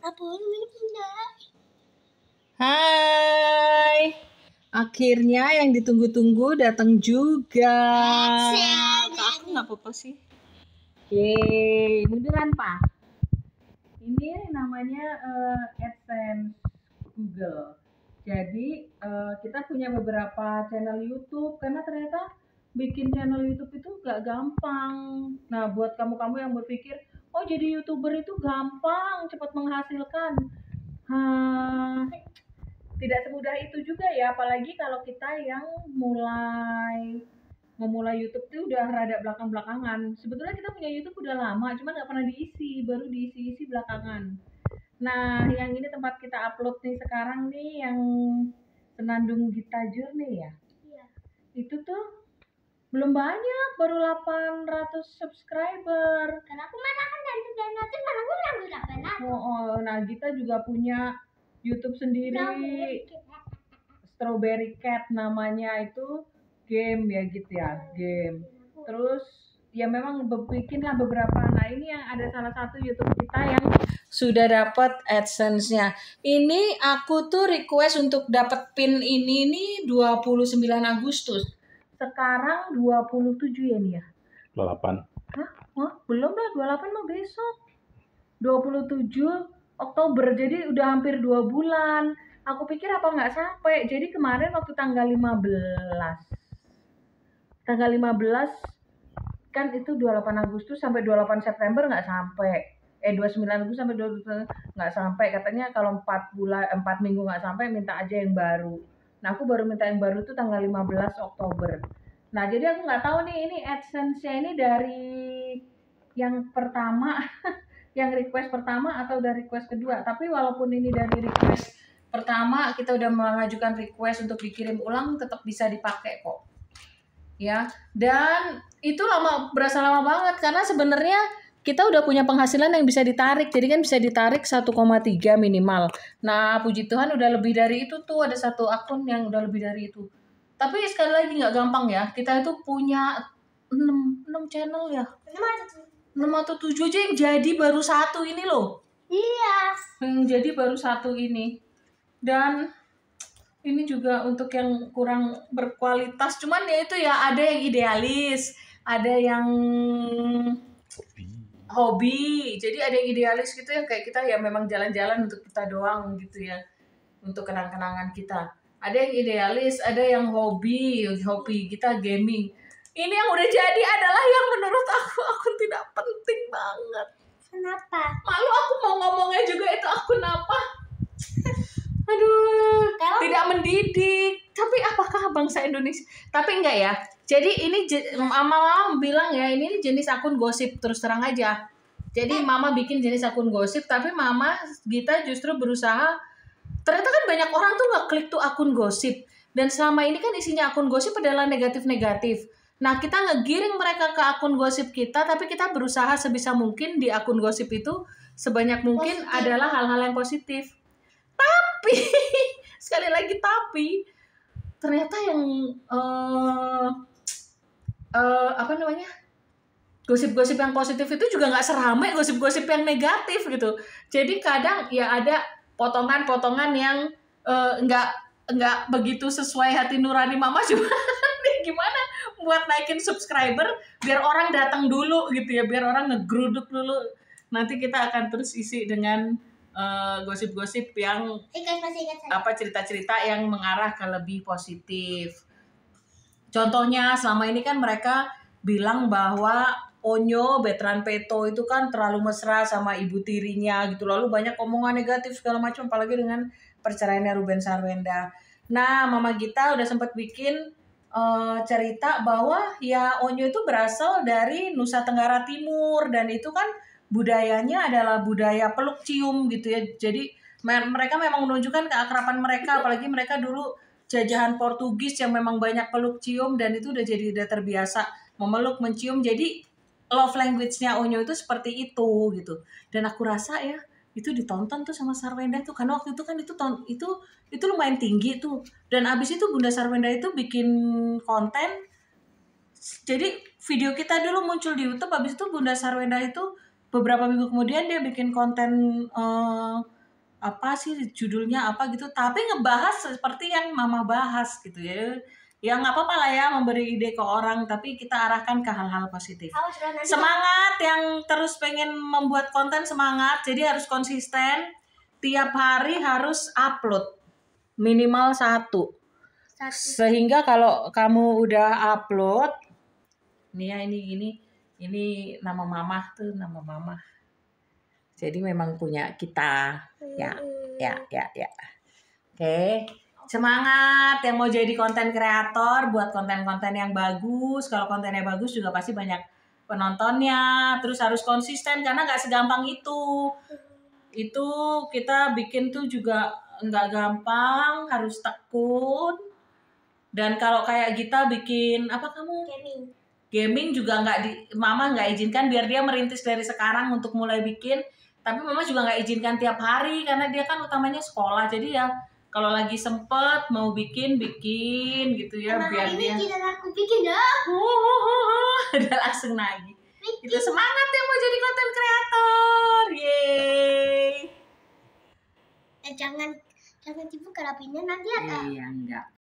Hai, akhirnya yang ditunggu-tunggu datang juga. Aku nggak apa-apa sih. Yeay, munduran Pak. Ini namanya AdSense Google. Jadi kita punya beberapa channel YouTube karena ternyata bikin channel YouTube itu gak gampang. Nah, buat kamu-kamu yang berpikir, oh jadi YouTuber itu gampang, cepat menghasilkan. Tidak semudah itu juga ya, apalagi kalau kita yang memulai YouTube itu udah rada belakang-belakangan. Sebetulnya kita punya YouTube udah lama, cuma nggak pernah diisi, baru diisi-isi belakangan. Nah, yang ini tempat kita upload nih sekarang nih, yang Senandung Gita Journey ya. Iya. Itu tuh belum banyak, baru 800 subscriber. Karena aku malah kan dari 900 malah ulang 800. Nah, Gita juga punya YouTube sendiri. Strawberry Cat namanya, itu game ya gitu ya, game. Terus ya memang bikinlah beberapa. Nah, ini yang ada salah satu YouTube kita yang sudah dapat AdSense-nya. Ini aku tuh request untuk dapat pin ini nih 29 Agustus. Sekarang 27 ya nih ya? 28. Hah? Wah, belum lah, 28 mah besok. 27 Oktober, jadi udah hampir 2 bulan. Aku pikir apa nggak sampai. Jadi kemarin waktu tanggal 15 kan itu 28 Agustus sampai 28 September nggak sampai. 29 Agustus sampai 29 nggak sampai. Katanya kalau 4 minggu nggak sampai minta aja yang baru. Nah, aku baru minta yang baru tuh tanggal 15 Oktober. Nah, jadi aku nggak tahu nih ini AdSense-nya ini dari yang pertama yang request pertama atau dari request kedua. Tapi walaupun ini dari request pertama, kita udah mengajukan request untuk dikirim ulang, tetap bisa dipakai kok. Ya, dan itu berasa lama banget karena sebenarnya kita udah punya penghasilan yang bisa ditarik. Jadi kan bisa ditarik 1,3 minimal. Nah, puji Tuhan udah lebih dari itu tuh, ada satu akun yang udah lebih dari itu. Tapi sekali lagi nggak gampang ya. Kita itu punya 6 channel ya. 6 atau 7 aja yang jadi baru satu ini loh. Iya. Jadi baru satu ini. Dan ini juga untuk yang kurang berkualitas. Cuman ya itu ya, ada yang idealis, ada yang hobi. Jadi ada yang idealis gitu yang kayak kita ya memang jalan-jalan untuk kita doang gitu ya. Untuk kenang-kenangan kita. Ada yang idealis, ada yang hobi kita gaming. Ini yang udah jadi adalah yang menurut aku tidak penting banget. Kenapa? Malu aku mau ngomongnya juga itu akun apa. Aduh, tidak mendidik. Tapi apakah bangsa Indonesia? Tapi enggak ya. Jadi ini mama bilang ya, ini jenis akun gosip, terus terang aja. Jadi mama bikin jenis akun gosip, tapi mama Gita justru berusaha. Ternyata kan banyak orang tuh ngeklik tuh akun gosip. Dan selama ini kan isinya akun gosip adalah negatif-negatif. Nah, kita ngegiring mereka ke akun gosip kita, tapi kita berusaha sebisa mungkin di akun gosip itu sebanyak mungkin adalah hal-hal yang positif. Tapi sekali lagi ternyata yang apa namanya, gosip-gosip yang positif itu juga nggak seramai gosip-gosip yang negatif gitu. Jadi kadang ya ada potongan-potongan yang nggak begitu sesuai hati nurani mama, cuma gimana buat naikin subscriber biar orang datang dulu gitu ya, biar orang ngegeruduk dulu. Nanti kita akan terus isi dengan gosip-gosip yang cerita-cerita yang mengarah ke lebih positif. Contohnya selama ini kan mereka bilang bahwa Onyo Betran Peto itu kan terlalu mesra sama ibu tirinya gitu, lalu banyak omongan negatif segala macam, apalagi dengan perceraiannya Ruben Sarwenda. Nah, Mama Gita udah sempat bikin cerita bahwa ya Onyo itu berasal dari Nusa Tenggara Timur, dan itu kan budayanya adalah budaya peluk cium gitu ya. Jadi mereka memang menunjukkan keakraban mereka, apalagi mereka dulu jajahan Portugis yang memang banyak peluk cium, dan itu udah terbiasa memeluk mencium. Jadi love language-nya Onyo itu seperti itu gitu. Dan aku rasa ya itu ditonton tuh sama Sarwenda tuh, karena waktu itu kan itu lumayan tinggi tuh. Dan abis itu Bunda Sarwenda itu bikin konten. Jadi video kita dulu muncul di YouTube, abis itu Bunda Sarwenda itu beberapa minggu kemudian dia bikin konten apa sih judulnya apa gitu, tapi ngebahas seperti yang mama bahas gitu ya. Ya nggak apa-apa lah ya memberi ide ke orang, tapi kita arahkan ke hal-hal positif. Semangat yang terus pengen membuat konten, semangat. Jadi harus konsisten, tiap hari harus upload minimal satu. Sehingga kalau kamu udah upload, nih ya ini nama mama tuh, nama mama. Jadi memang punya kita, ya. Oke, semangat yang mau jadi konten kreator, buat konten-konten yang bagus. Kalau kontennya bagus juga pasti banyak penontonnya. Terus harus konsisten karena nggak segampang itu. Itu kita bikin tuh juga nggak gampang, harus tekun. Dan kalau kayak kita bikin apa kamu? Gaming juga mama nggak izinkan biar dia merintis dari sekarang untuk mulai bikin. Tapi mama juga nggak izinkan tiap hari karena dia kan utamanya sekolah. Jadi ya kalau lagi sempet mau bikin gitu ya. Mama biar dia. Aku bikin Dia langsung nagih. Itu semangat yang mau jadi konten kreator. Yeay. Jangan dibuka rapinya nanti ada. Iya enggak.